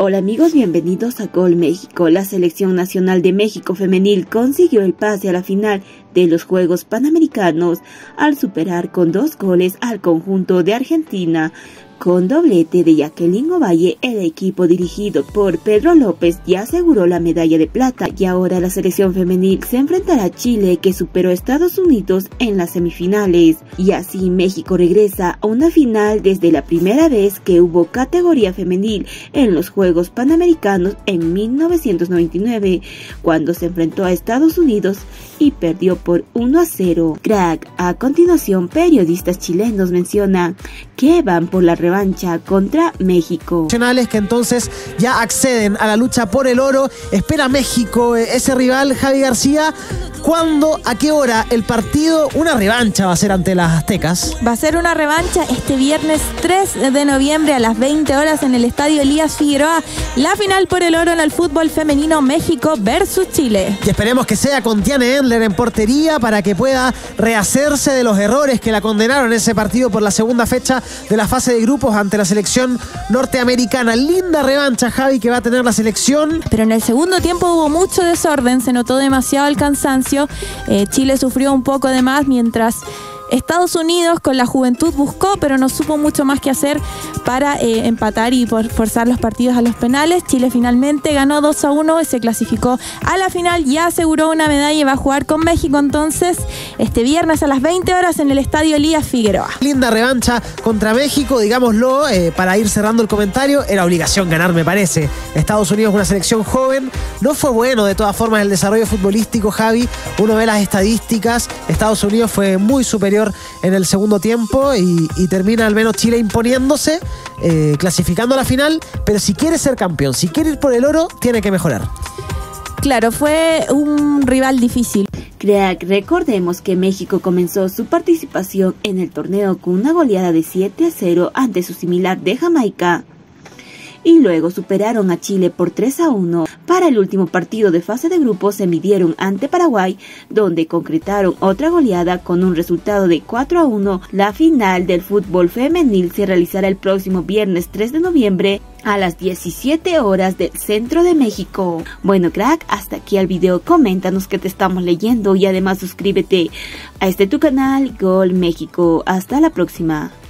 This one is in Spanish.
Hola amigos, bienvenidos a Gol México. La selección nacional de México femenil consiguió el pase a la final de los Juegos Panamericanos al superar con 2 goles al conjunto de Argentina. Con doblete de Jacqueline Ovalle, el equipo dirigido por Pedro López ya aseguró la medalla de plata y ahora la selección femenil se enfrentará a Chile, que superó a Estados Unidos en las semifinales. Y así México regresa a una final desde la primera vez que hubo categoría femenil en los Juegos Panamericanos en 1999, cuando se enfrentó a Estados Unidos y perdió por 1-0. Crack. A continuación, periodistas chilenos mencionan que van por la revancha contra México. Nacionales que entonces ya acceden a la lucha por el oro. Espera México ese rival, Javi García. ¿Cuándo? ¿A qué hora el partido? Una revancha va a ser ante las aztecas. Va a ser una revancha este viernes 3 de noviembre a las 20 horas en el estadio Elías Figueroa. La final por el oro en el fútbol femenino, México versus Chile. Y esperemos que sea con Tiane Endler en portería para que pueda rehacerse de los errores que la condenaron en ese partido por la segunda fecha de la fase de grupos ante la selección norteamericana. Linda revancha, Javi, que va a tener la selección. Pero en el segundo tiempo hubo mucho desorden, se notó demasiado el cansancio. Chile sufrió un poco de más, mientras Estados Unidos con la juventud buscó, pero no supo mucho más que hacer para empatar y forzar los partidos a los penales. Chile finalmente ganó 2-1 y se clasificó a la final, ya aseguró una medalla y va a jugar con México entonces este viernes a las 20 horas en el estadio Elías Figueroa. Linda revancha contra México, digámoslo, para ir cerrando el comentario. Era obligación ganar, me parece. Estados Unidos es una selección joven, no fue bueno de todas formas el desarrollo futbolístico, Javi. Uno ve las estadísticas, Estados Unidos fue muy superior en el segundo tiempo y termina al menos Chile imponiéndose, clasificando a la final. Pero si quiere ser campeón, si quiere ir por el oro, tiene que mejorar. Claro, fue un rival difícil. Crack. Recordemos que México comenzó su participación en el torneo con una goleada de 7-0 ante su similar de Jamaica, y luego superaron a Chile por 3-1. Para el último partido de fase de grupos se midieron ante Paraguay, donde concretaron otra goleada con un resultado de 4-1. La final del fútbol femenil se realizará el próximo viernes 3 de noviembre a las 17 horas del centro de México. Bueno, crack, hasta aquí el video. Coméntanos que te estamos leyendo y además suscríbete a este tu canal Gol México. Hasta la próxima.